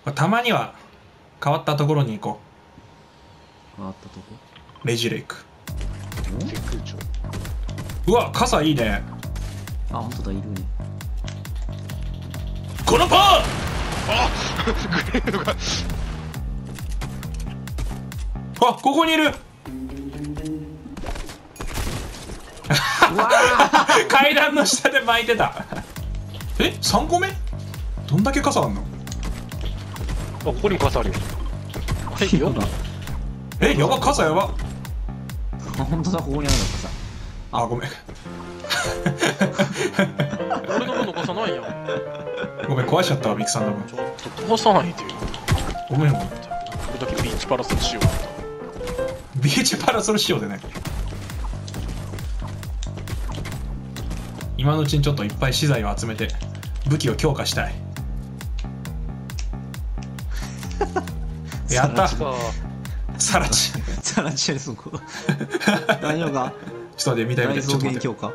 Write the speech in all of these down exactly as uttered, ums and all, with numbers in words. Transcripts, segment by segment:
たまには変わったところに行こ変わったとこう。レジレイク。 月空町。 うわ、傘いいね。 あ、本当だ、いるね。 このパーあグレードが。 あ、ここにいる。 うわ階段の下で巻いてた。え、さんこめ？どんだけ傘あんの？ あ、ここにも傘あるよ。 ーよだ。 え、やば、傘やば。 あ、本当だ、ここにあるのかさ。 あ、ごめん。 俺の分の傘ないやん。 ごめん、壊しちゃったわ、ミクさんの分。 ちょっと飛ばさないでよ。 ごめん、ごめん。 これだけビーチパラソルしよう。 ビーチパラソル仕様でね。今のうちにちょっといっぱい資材を集めて武器を強化したい。やったさあ、 サラチ。 さらちゃいそこ。大丈夫か？ ちょっと待って、見たい見たい。 大増ちょっと待って。 減強化。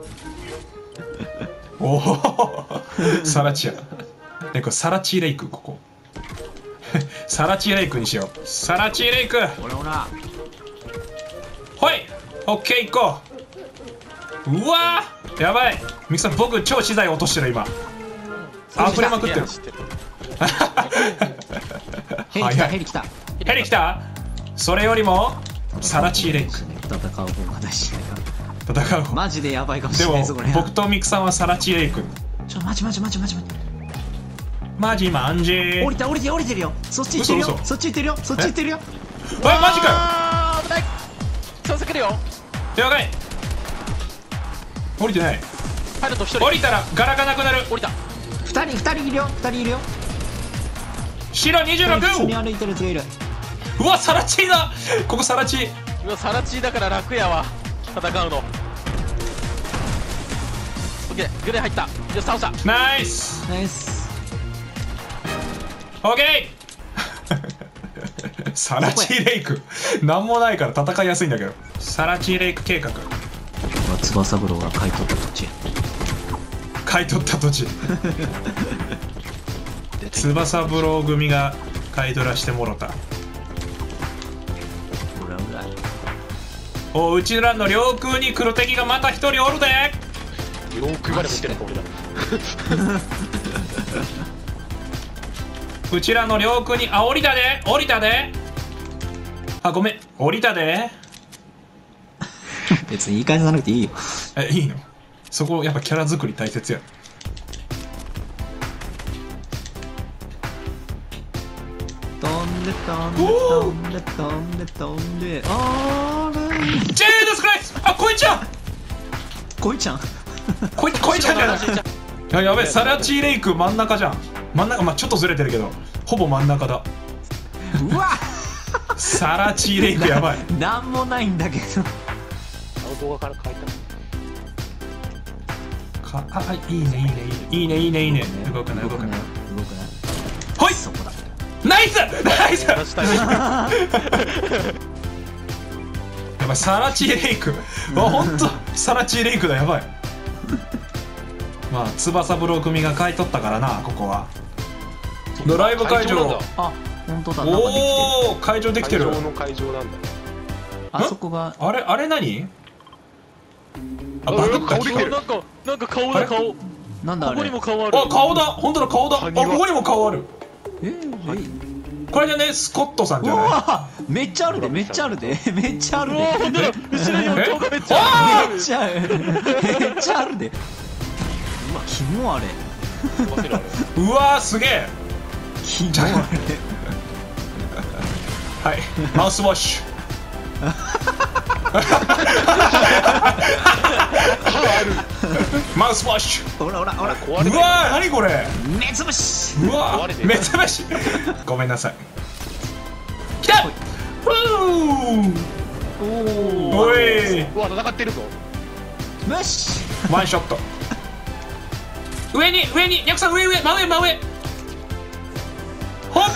おお、サラチや。ね、これサラチレイク、ここ。サラチレイクにしよう。サラチレイク。 ほらほら。 ほい、オッケー、行こう。うわー、やばい。ミクさん、僕超資材落としてる今。溢れまくってる。 ヘリ来た、ヘリ来た。 ヘリ来た。それよりもサラチレイク。 戦う方が大事だか戦う方。 ら。マジでやばいかもしでもれないぞこれ。 僕とミクさんはサラチレイク。 ちょ、マジマジマジマジマジ。 マジマンジー。 降りた降りて降りてるよ。そっち行ってるよ。 嘘嘘そっち行ってるよ。そっち行ってるよ。 あ、マジかあー危ない。操作来るよ。 よ。やばい。降りてない。 パイロット一人降りたら柄がなくなる。 降りた。 二人二人いるよ。二人いるよ。 白にじゅうろく。 普通に歩いてるやつがいる。 うわ、サラチーだ。ここサラチー。 うわ、サラチーだから楽やわ、戦うの。オッケー、グレー入った。よし、倒した。 ナイス。 ナイス。 オッケー。サラチーレイク。なんもないから戦いやすいんだけど。サラチーレイク計画。 翼三郎が買い取った土地。 買い取った土地。翼ブロー組が買い取らしてもろた。 ほらほら。 お、うちらの領空に来る敵がまた一人おるで。 領空まで持ってるのか、俺ら。 うちらの領空に、あ、降りたで、降りたで。あ、ごめん、降りたで。 別に言い返さなくていいよ。 え、いいの？そこやっぱキャラ作り大切や。 飛んで飛んで飛んで飛んで飛んで、あーれジェーダスクライス。あ、こいちゃん。 こいちゃん。 こいこいちゃんじゃない。ややべえ、サラチーレイク真ん中じゃん。真ん中、まあちょっとずれてるけどほぼ真ん中だ。 うわサラチーレイクやばい。 なんもないんだけど。 あの動画から書いた。 か、あ、いいねいいねいいねいいねいいねいいね。動くな動くな。 動くな。 ほい、 そこだ。 ナイスナイス。や出したい。 ばい、サラチーレイク。あ、ほんとサラチーレイクだ。やばい。まあ翼ブロー組が買い取ったからな、ここは。ドライブ会場。 あ、本当だ。なんかできてる。 おお、会場できてる。 会場の会場なんだ。 あそこが。 あれあれ何？あ、 あバグった。 顔できてる。なんかなんか顔だ、顔。 なんだあれ。 ここにも顔ある。 あ、顔だ。本当だ、顔だ。あ、こ埴輪こにも顔ある。 えー、 これじゃね、スコットさんじうゃない？ わめっちゃあるで、めっちゃあるで、めっちゃあるで。 うわー、ほんとだ。後ろにも顔がめっちゃあめっちゃある。めっちゃあるで。うわ、キモあれ。 る。忘れられる。 うわー、すげえ。 キモあれ。 はい、マウスウォッシュ。マウスウォッシュ。 ほらほらほら。 壊れてる。 うわー、何これ。 目つぶし。 うわー、 壊れてるめつぶし。ごめんなさい。来た。ふう。 おおい、 うわ、戦ってるぞ。 ー。よし。 ワンショット。上に上に、ニャクさん、上上、真上真上。ほっ。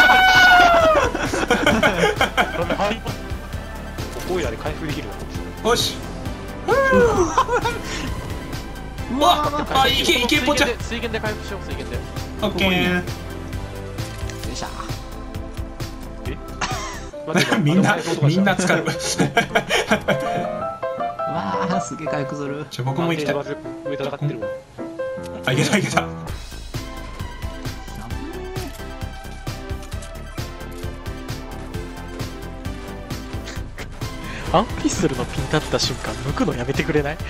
はい。ここいらで回復できるな。 よし。うわ、あ、いけいけぽちゃん。 水源で回復しよう、水源で。 オッケー。 待ってみんなみんな使使う。 わあすげえ回復する。 ちょ僕も行きたい。 上戦ってるもん。 あ、いけたいけた。 アンピストルのピン立った瞬間抜くのやめてくれない？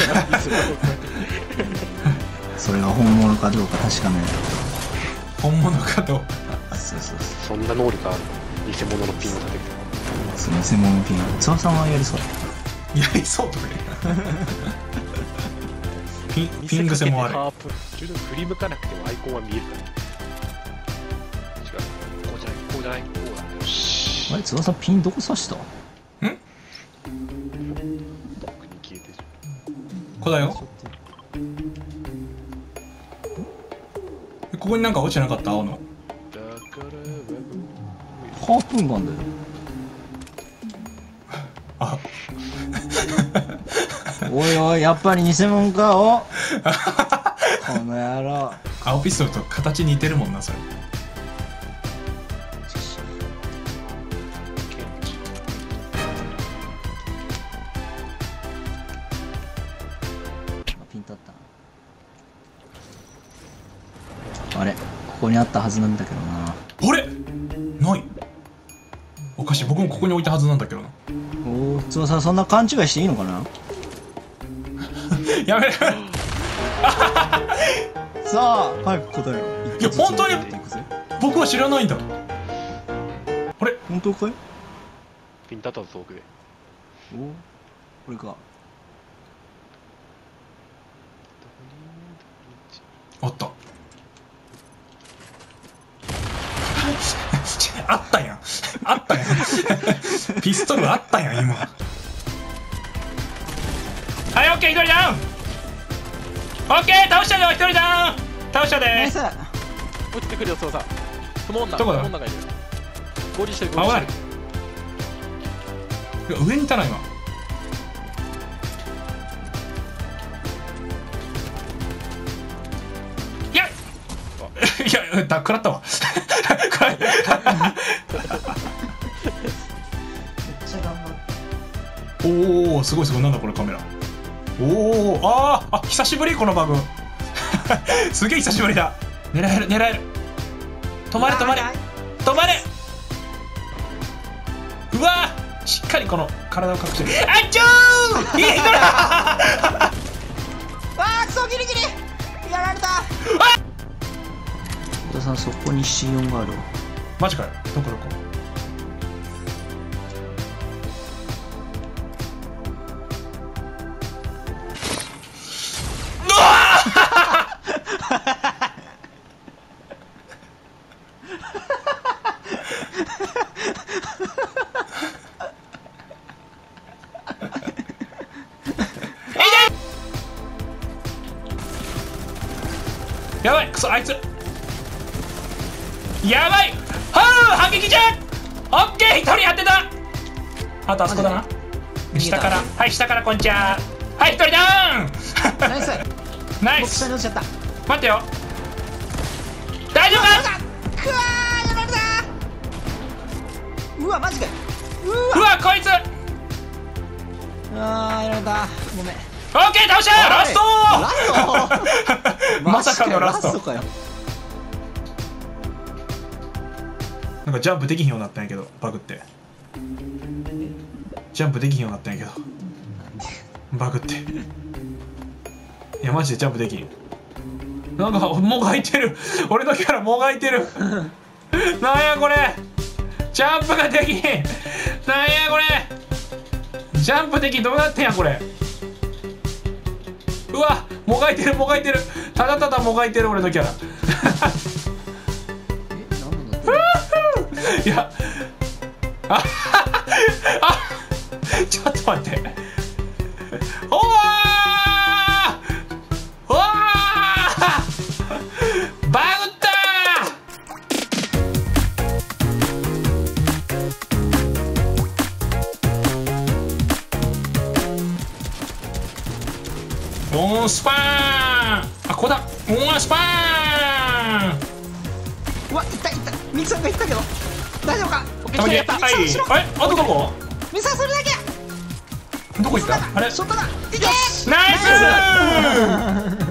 それが本物かどうか確かめない。 本物かと。 そうそうそそんな能力ある？偽物のピンを立てる。 う。その専門ピン。翼さんはやりそう。 やりそうとか言う。ピンピン癖もある。 ハープ。ちょっと振り向かなくてもアイコンは見えるから。違う。こうじゃない。こうじゃない。こうだ。よし。 あれ翼さんピンどこ刺した？ ここだよ。ここになんか落ちてなかった？青のハープンガンだよ。 あおいおいやっぱり偽物かおこの野郎。 青ピストルと形似てるもんなそれ。 ピン立った。あれここにあったはずなんだけどな。 あれない。おかしい。僕もここに置いたはずなんだけどな。 おお翼さんそんな勘違いしていいのかな。 やめる。 さあ早く答えろ。 いや本当に僕は知らないんだ。あれ本当かい。 ピン立ったぞ遠くで。 おおこれか。 あったあったやんあったやんピストルあったやん今。はい、オッケー、一人ダウン。オッケー、倒したよ、一人ダウン。倒したでーす。 落ちてくるよ、そうさ。スモーンだ。 どこだ？ スモーンだがいる。合流してる、合あ、 流わかしてる。いや上にいたな今。いやいや、だ食らったわ。おお、すごいすごい。なんだこれカメラ。おお、あーあ、久しぶりこのバグ。すげえ久しぶりだ。狙える狙える。止まれ止まれ止まれ。うわー、しっかりこの体を隠してる。あっちょー。いいから。 あーくそギリギリやられた。小田さんそこに シーよん があるわ。 マジかよ。どこどこ。うわやばい、クソあいつやばい。はあ、反撃じゃん。オッケー、一人やってた。あとあそこだな。下から、はい、下からこんちゃー。はい、一人ダウン。 ナイスナイ僕下にス。 落ちちゃった。 待ってよ。大丈夫か。 くわーやられた。うわマジかよ。ううわ、こいつ。 あーやられた。ごめん。 オッケー、倒したラストラストまさかのラスト。 マジかよラストかよ。 なんかジャンプできひんようになったんやけど、バグって。ジャンプできひんようになったんやけど。バグって。いや、マジでジャンプできん。なんか、もがいてる。俺のキャラもがいてる。なんやこれ。ジャンプができん。なんやこれ。ジャンプできん。どうなってんやこれ。うわ、もがいてるもがいてる。ただただもがいてる俺のキャラ。いや、ああ、ちょっと待って。おわー、おわー、バグったー。オンスパーン。あ、ここだ。オンスパーン。 うわいったいったミキさんがいったけど大丈夫か。 たまに、はい、あとどこミサそれだけや。 どこ行ったあれショットだ。いけ。 ナイスー